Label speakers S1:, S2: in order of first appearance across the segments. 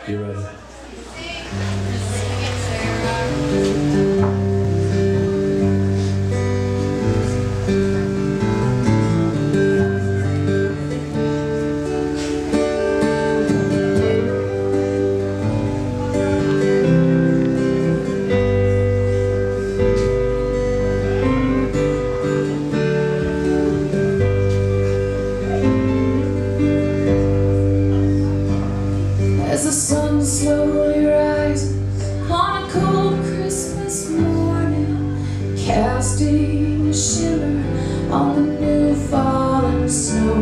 S1: You ready?
S2: As the sun slowly rises on a cold Christmas morning, casting a shimmer on the new fallen snow,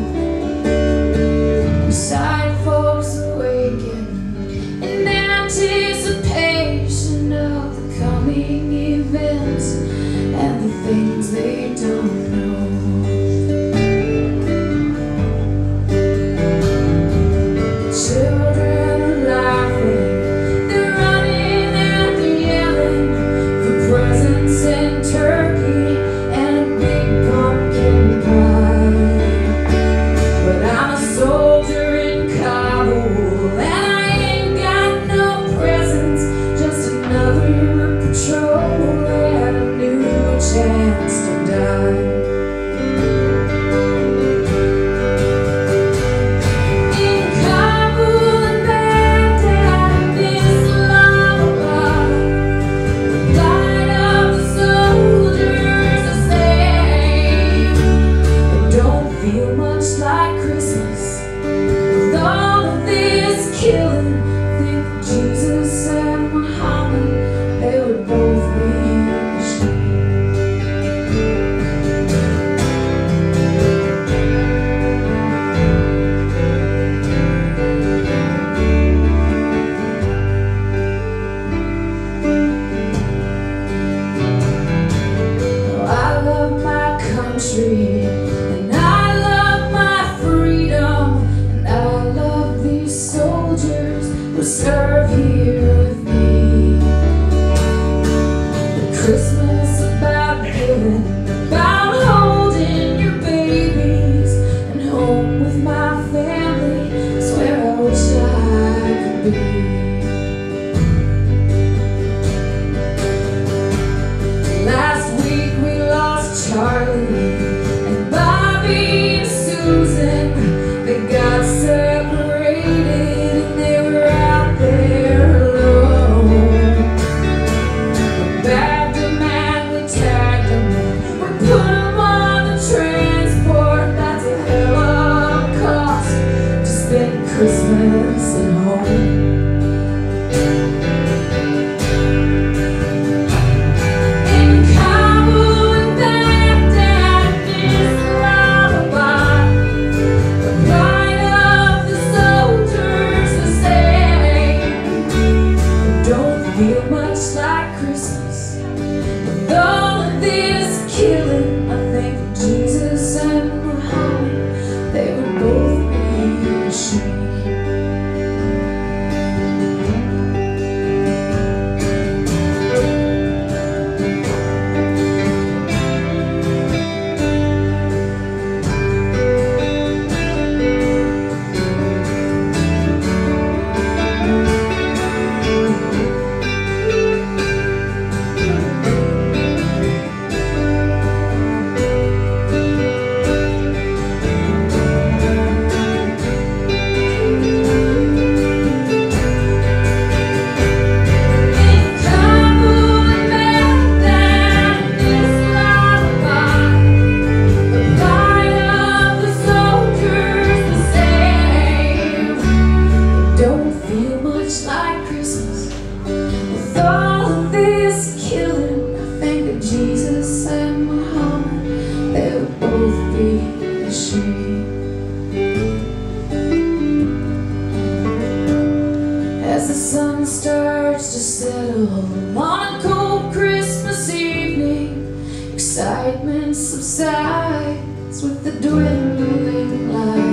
S2: beside folks awaken in anticipation of the coming events and the things they don't know. Soldier in Kabul, and I ain't got no presents, just another patrol and a new chance to die. In Kabul and Baghdad, this lullaby, the light of the soldiers the same. It don't feel much like Christmas. With all of this killing, think Jesus and Muhammad, they would both be oh, I love my country, and I love my freedom, and I love these soldiers who serve here with me. But Christmas about giving, about holding your babies, and home with my family is where I wish I could be. Last week we lost Charlie and Bobby and Susan. They got separated and they were out there alone. We bagged them and we tagged them, we put them on the transport. That's a hell of a cost to spend Christmas at home. In Kabul and Baghdad, this lullaby, the pride of the soldiers the same. It don't feel much like Christmas. With all of this killing, I think of Jesus and Muhammad, they would both be ashamed. Don't feel much like Christmas. With all of this killing, I think of Jesus and Muhammad, they would both be ashamed. As the sun starts to settle on a cold Christmas evening, excitement subsides with the dwindling light.